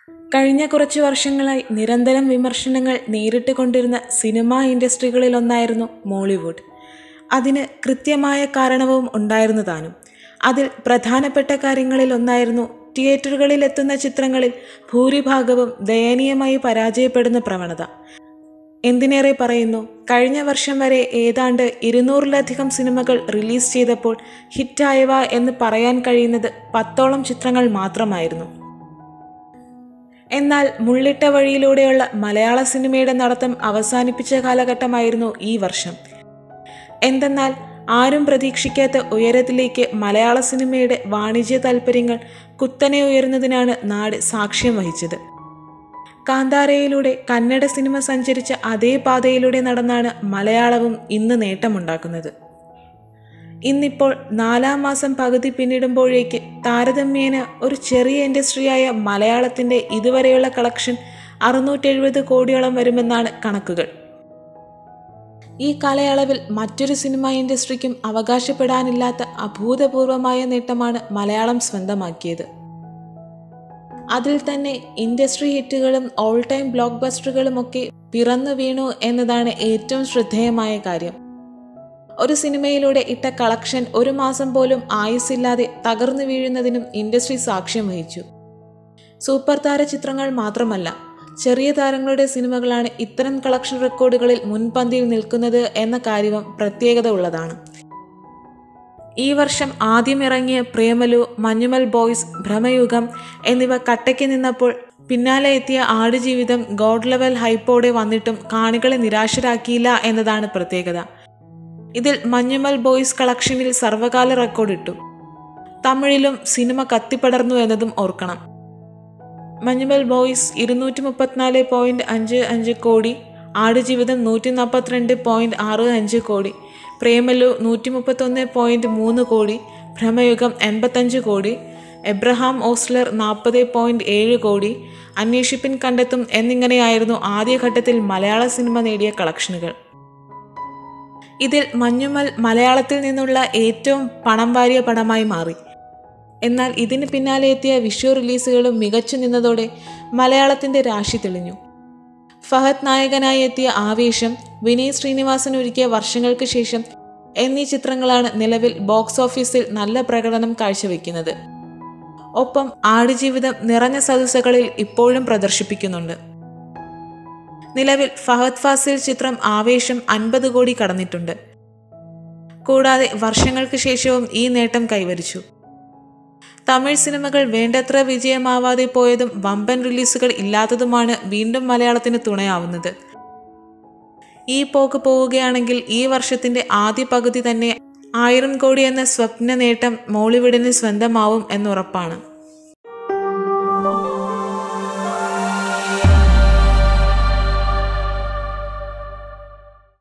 കഴിഞ്ഞ കുറച്ച് വർഷങ്ങളായി നിരന്തരം വിമർശനങ്ങൾ നേരിട്ട് കൊണ്ടിരുന്ന സിനിമാ ഇൻഡസ്ട്രികളിലൊന്നായിരുന്നു മോളിവുഡ്. അതിന് കൃത്യമായ കാരണവും ഉണ്ടായിരുന്നു താനും. അതിൽ പ്രധാനപ്പെട്ട കാര്യങ്ങളിലൊന്നായിരുന്നു തിയേറ്ററുകളിലെത്തുന്ന ചിത്രങ്ങളിൽ ഭൂരിഭാഗവും ദയനീയമായി പരാജയപ്പെടുന്ന പ്രവണത. എന്തിനേറെ പറയുന്നു, കഴിഞ്ഞ വർഷം വരെ ഏതാണ്ട് 200-ലധികം സിനിമകൾ റിലീസ് ചെയ്തപ്പോൾ ഹിറ്റായവ എന്ന് പറയാൻ കഴിയുന്നത് 10ഓളം ചിത്രങ്ങൾ മാത്രമായിരുന്നു. എന്നാൽ മുള്ളിട്ട വഴിയിലൂടെയുള്ള മലയാള സിനിമയുടെ നടത്തം അവസാനിപ്പിച്ച കാലഘട്ടമായിരുന്നു ഈ വർഷം. എന്തെന്നാൽ ആരും പ്രതീക്ഷിക്കാത്ത ഉയരത്തിലേക്ക് മലയാള സിനിമയുടെ വാണിജ്യ താൽപ്പര്യങ്ങൾ കുത്തനെ ഉയർന്നതിനാണ് നാട് സാക്ഷ്യം വഹിച്ചത്. കാന്താരയിലൂടെ കന്നഡ സിനിമ സഞ്ചരിച്ച അതേ പാതയിലൂടെ നടന്നാണ് മലയാളവും ഇന്ന് നേട്ടമുണ്ടാക്കുന്നത്. ഇന്നിപ്പോൾ 4-ാം മാസം പകുതി പിന്നിടുമ്പോഴേക്ക് താരതമ്യേന ഒരു ചെറിയ ഇൻഡസ്ട്രിയായ മലയാളത്തിൻ്റെ ഇതുവരെയുള്ള കളക്ഷൻ 670 കോടിയോളം വരുമെന്നാണ് കണക്കുകൾ. ഈ കാലയളവിൽ മറ്റൊരു സിനിമാ ഇൻഡസ്ട്രിക്കും അവകാശപ്പെടാനില്ലാത്ത അഭൂതപൂർവമായ നേട്ടമാണ് മലയാളം സ്വന്തമാക്കിയത്. അതിൽ തന്നെ ഇൻഡസ്ട്രി ഹിറ്റുകളും ഓൾ ടൈം ബ്ലോക്ക് ബസ്റ്ററുകളുമൊക്കെ പിറന്നു വീണു എന്നതാണ് ഏറ്റവും ശ്രദ്ധേയമായ കാര്യം. ഒരു സിനിമയിലൂടെ ഇട്ട കളക്ഷൻ ഒരു മാസം പോലും ആയുസ്സില്ലാതെ തകർന്നു വീഴുന്നതിനും ഇൻഡസ്ട്രി സാക്ഷ്യം വഹിച്ചു. സൂപ്പർ താര ചിത്രങ്ങൾ മാത്രമല്ല, ചെറിയ താരങ്ങളുടെ സിനിമകളാണ് ഇത്തരം കളക്ഷൻ റെക്കോർഡുകളിൽ മുൻപന്തിയിൽ നിൽക്കുന്നത് എന്ന കാര്യവും പ്രത്യേകത ഉള്ളതാണ്. ഈ വർഷം ആദ്യം ഇറങ്ങിയ പ്രേമലു, മഞ്ഞുമൽ ബോയ്സ്, ഭ്രമയുഗം എന്നിവ കട്ടയ്ക്ക് നിന്നപ്പോൾ പിന്നാലെ എത്തിയ ആടുജീവിതം ഗോഡ് ലെവൽ ഹൈപ്പോടെ വന്നിട്ടും കാണികളെ നിരാശരാക്കിയില്ല എന്നതാണ് പ്രത്യേകത. ഇതിൽ മഞ്ഞുമൽ ബോയ്സ് കളക്ഷനിൽ സർവകാല റെക്കോർഡിട്ടു. തമിഴിലും സിനിമ കത്തിപ്പടർന്നു എന്നതും ഓർക്കണം. മഞ്ഞുമൽ ബോയ്സ് 234.55 കോടി, ആടുജീവിതം 142.65 കോടി, പ്രേമലു 131.3 കോടി, ഭ്രമയുഗം 85 കോടി, എബ്രഹാം ഓസ്ലർ 40.7 കോടി, അന്വേഷിപ്പിൻ കണ്ടെത്തും എന്നിങ്ങനെയായിരുന്നു ആദ്യഘട്ടത്തിൽ മലയാള സിനിമ നേടിയ കളക്ഷനുകൾ. ഇതിൽ മഞ്ഞുമൽ മലയാളത്തിൽ നിന്നുള്ള ഏറ്റവും പണം വാരിയ പടമായി മാറി. എന്നാൽ ഇതിന് പിന്നാലെ എത്തിയ വിഷു റിലീസുകളും മികച്ചു നിന്നതോടെ മലയാളത്തിൻ്റെ രാശി തെളിഞ്ഞു. ഫഹദ് നായകനായി എത്തിയ ആവേശം, വിനയ് ശ്രീനിവാസൻ ഒരുക്കിയ വർഷങ്ങൾക്ക് ശേഷം എന്നീ ചിത്രങ്ങളാണ് നിലവിൽ ബോക്സ് ഓഫീസിൽ നല്ല പ്രകടനം കാഴ്ചവെക്കുന്നത്. ഒപ്പം ആടുജീവിതം നിറഞ്ഞ സദസ്സുകളിൽ ഇപ്പോഴും പ്രദർശിപ്പിക്കുന്നുണ്ട്. നിലവിൽ ഫഹദ് ഫാസിൽ ചിത്രം ആവേശം 50 കോടി കടന്നിട്ടുണ്ട്. കൂടാതെ വർഷങ്ങൾക്ക് ശേഷവും ഈ നേട്ടം കൈവരിച്ചു. തമിഴ് സിനിമകൾ വേണ്ടത്ര വിജയമാവാതെ പോയതും വമ്പൻ റിലീസുകൾ ഇല്ലാത്തതുമാണ് വീണ്ടും മലയാളത്തിന് തുണയാവുന്നത്. ഈ പോക്ക് പോവുകയാണെങ്കിൽ ഈ വർഷത്തിന്റെ ആദ്യ പകുതി തന്നെ 1000 കോടി എന്ന സ്വപ്ന നേട്ടം മോളിവുഡിന് സ്വന്തമാവും എന്നുറപ്പാണ്.